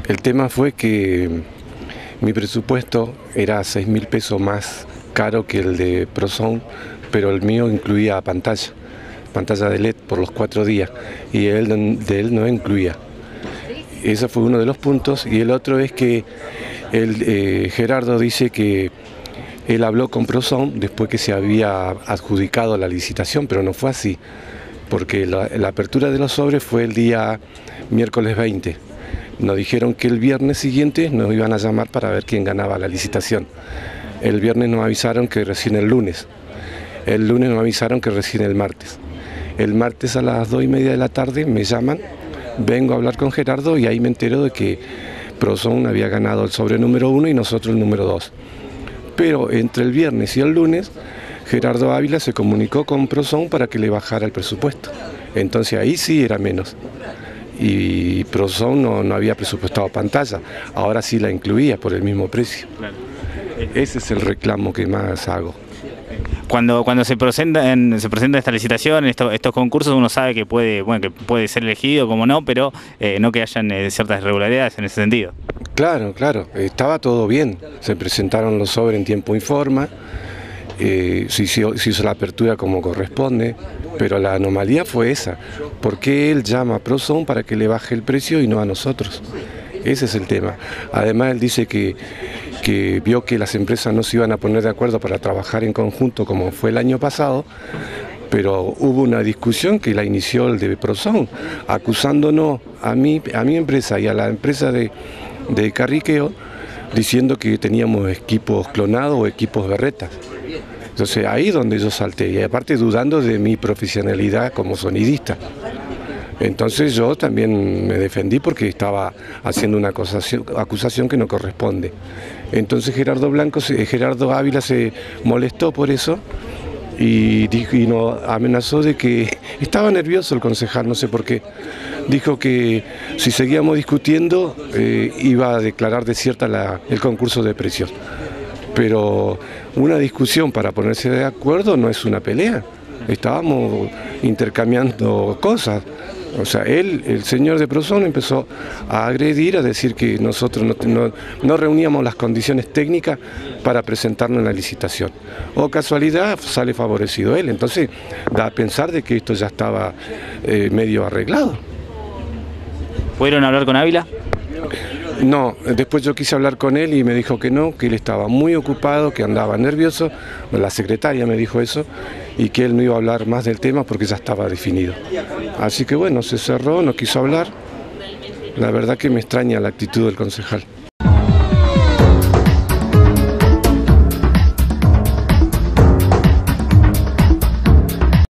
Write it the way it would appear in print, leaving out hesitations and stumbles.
El tema fue que mi presupuesto era 6.000 pesos más caro que el de ProZone, pero el mío incluía pantalla de LED por los 4 días, y de él no incluía. Ese fue uno de los puntos, y el otro es que Gerardo dice que él habló con ProZone después que se había adjudicado la licitación, pero no fue así, porque la apertura de los sobres fue el día miércoles 20. Nos dijeron que el viernes siguiente nos iban a llamar para ver quién ganaba la licitación. El viernes nos avisaron que recién el lunes. El lunes nos avisaron que recién el martes. El martes a las 2:30 de la tarde me llaman, vengo a hablar con Gerardo y ahí me entero de que ProZone había ganado el sobre número 1 y nosotros el número 2. Pero entre el viernes y el lunes, Gerardo Ávila se comunicó con ProZone para que le bajara el presupuesto. Entonces ahí sí era menos. Y ProZone no había presupuestado pantalla, ahora sí la incluía por el mismo precio. Claro. Ese es el reclamo que más hago. Cuando se presenta esta licitación, estos concursos, uno sabe que puede ser elegido como no, pero no que hayan ciertas irregularidades en ese sentido. Claro, estaba todo bien, se presentaron los sobres en tiempo y forma, se hizo la apertura como corresponde, pero la anomalía fue esa. ¿Por qué él llama a ProZone para que le baje el precio y no a nosotros? Ese es el tema. Además él dice que vio que las empresas no se iban a poner de acuerdo para trabajar en conjunto como fue el año pasado, pero hubo una discusión que la inició el de ProZone, acusándonos a mi empresa y a la empresa de Carriqueo, diciendo que teníamos equipos clonados o equipos berretas. Entonces ahí es donde yo salté, y aparte dudando de mi profesionalidad como sonidista. Entonces yo también me defendí porque estaba haciendo una acusación que no corresponde. Entonces Gerardo Ávila se molestó por eso y nos amenazó de que estaba nervioso el concejal, no sé por qué. Dijo que si seguíamos discutiendo iba a declarar desierta el concurso de precios. Pero una discusión para ponerse de acuerdo no es una pelea. Estábamos intercambiando cosas. O sea, el señor de ProZone empezó a agredir, a decir que nosotros no reuníamos las condiciones técnicas para presentarnos en la licitación. O casualidad sale favorecido él, entonces da a pensar de que esto ya estaba medio arreglado. ¿Pudieron hablar con Ávila? No, después yo quise hablar con él y me dijo que no, que él estaba muy ocupado, que andaba nervioso, la secretaria me dijo eso, y que él no iba a hablar más del tema porque ya estaba definido. Así que bueno, se cerró, no quiso hablar. La verdad que me extraña la actitud del concejal.